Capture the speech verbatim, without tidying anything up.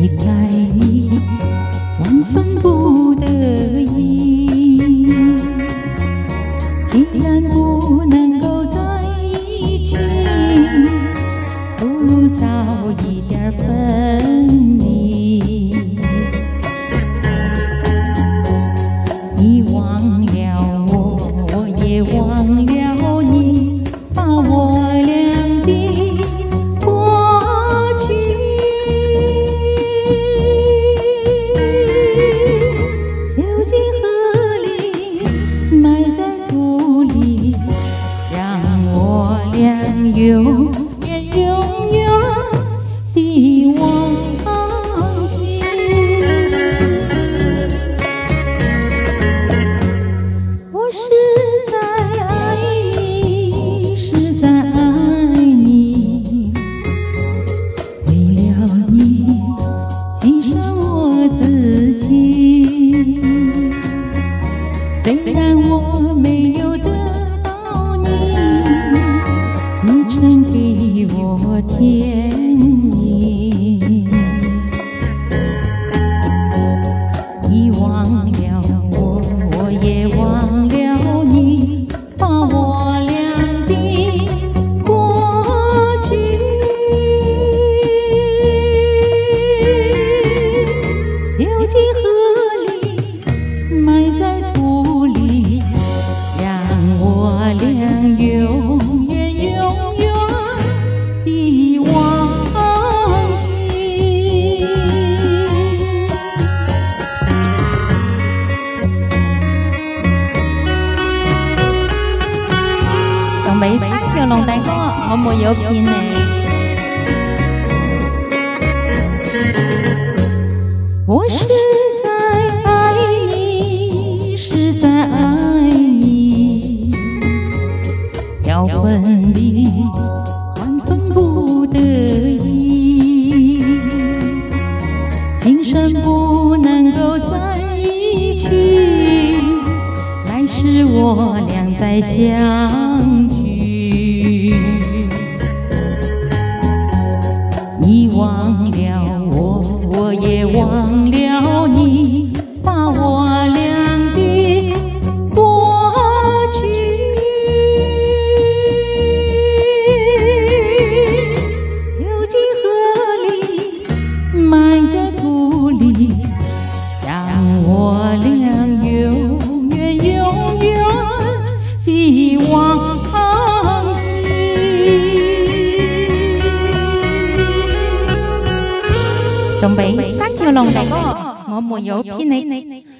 离开你，万分不得已。既然不能够在一起，不如早一点分离。你忘了我，我也忘了你，把我俩的过去丢进河里，埋在土里，让我俩永远永远地忘记。我实在爱你，实在爱你，为了你牺牲我自己。虽然我没有得到你，你曾给我甜蜜。你忘了我，我也忘了你，把我俩的过去丢进河里，埋在土里，让我俩永远永远地忘记。送俾三條龍大哥，我沒有騙你。我實在愛你，實在愛你，要分離，萬分不得已。今生不能夠在一起，來世我倆再相聚。你忘了我，我也忘了你，把我俩的过去丢进河里，埋在土里，让我俩永远永远地忘记。送俾三條龍大哥，我沒有騙你。